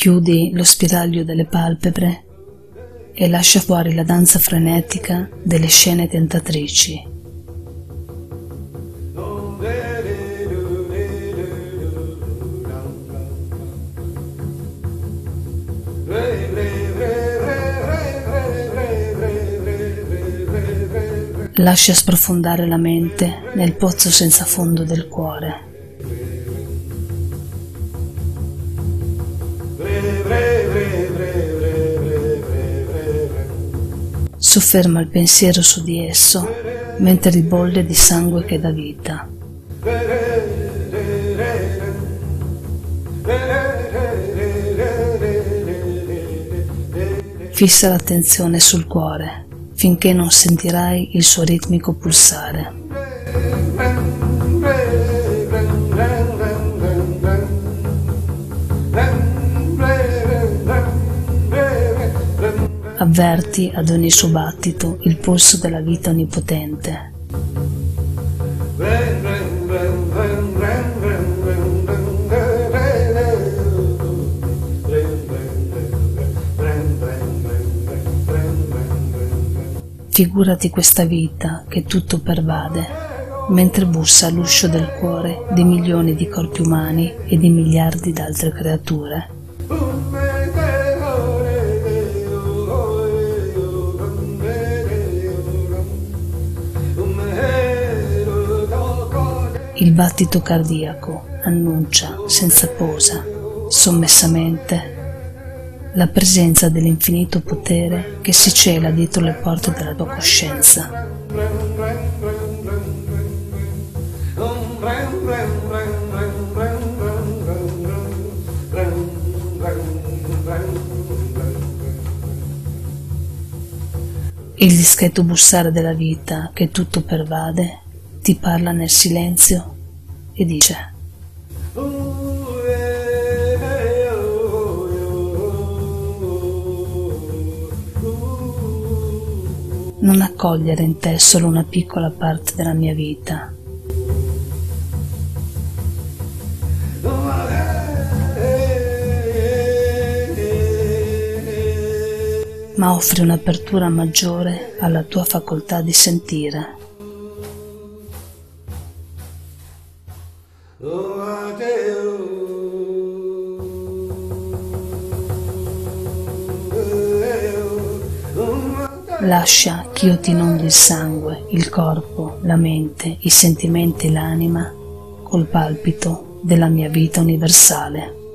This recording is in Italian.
Chiudi lo spiraglio delle palpebre e lascia fuori la danza frenetica delle scene tentatrici. Lascia sprofondare la mente nel pozzo senza fondo del cuore. Sofferma il pensiero su di esso mentre ribolle di sangue che dà vita. Fissa l'attenzione sul cuore finché non sentirai il suo ritmico pulsare. Avverti ad ogni suo battito il polso della vita onnipotente. Figurati questa vita che tutto pervade, mentre bussa all'uscio del cuore di milioni di corpi umani e di miliardi d'altre creature. Il battito cardiaco annuncia senza posa, sommessamente, la presenza dell'infinito potere che si cela dietro le porte della tua coscienza. Il discreto bussare della vita che tutto pervade ti parla nel silenzio e dice: non accogliere in te solo una piccola parte della mia vita. Ma offri un'apertura maggiore alla tua facoltà di sentire. Lascia che io ti inondi il sangue, il corpo, la mente, i sentimenti e l'anima col palpito della mia vita universale.